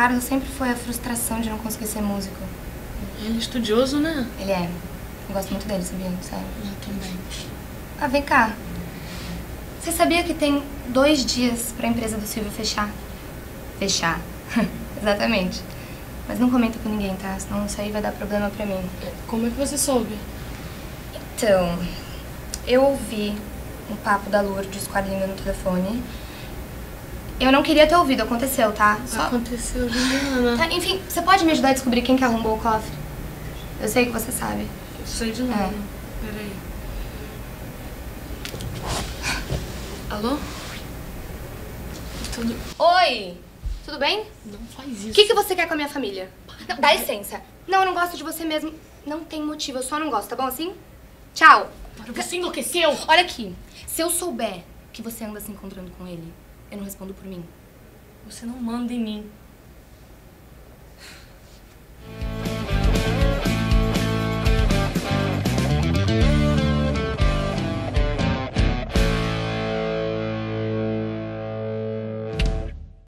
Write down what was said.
Carlos sempre foi a frustração de não conseguir ser músico. Ele é estudioso, né? Ele é. Eu gosto muito dele, sabia? Sério. Eu também. Ah, vem cá. Você sabia que tem 2 dias pra empresa do Silvio fechar? Fechar. Exatamente. Mas não comenta com ninguém, tá? Senão isso aí vai dar problema pra mim. Como é que você soube? Então, eu ouvi um papo da Lourdes com a Linda no telefone. Eu não queria ter ouvido, aconteceu, tá? Aconteceu, Juliana. Tá, enfim, você pode me ajudar a descobrir quem que arrombou o cofre? Eu sei que você sabe. Eu sei de nada. É. Peraí. Alô? Tudo... Oi! Tudo bem? Não faz isso. O que você quer com a minha família? Não, dá licença. Não, eu não gosto de você mesmo. Não tem motivo, eu só não gosto, tá bom assim? Tchau. Você enlouqueceu? Olha aqui, se eu souber que você anda se encontrando com ele, eu não respondo por mim. Você não manda em mim.